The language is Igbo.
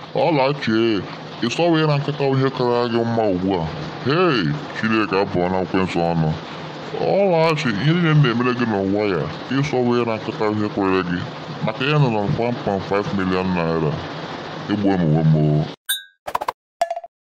Ọlachi, ị sọwa na nkịta ihe kara gị mma ugbu a? Hei, Chineke abụọ na ekwensu ọnụ. Ọlachi, ihe niile m na-emere gị n'ụwa ya, ịsọwa na nkịta ihe kwere gị maka ya nọ na 1.5 million naira. Egbuo m onwe m o.